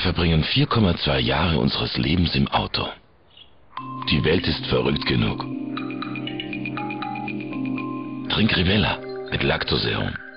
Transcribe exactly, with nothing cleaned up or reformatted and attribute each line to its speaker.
Speaker 1: verbringen vier Komma zwei Jahre unseres Lebens im Auto. Die Welt ist verrückt genug. Trink Rivella mit Lactoserum.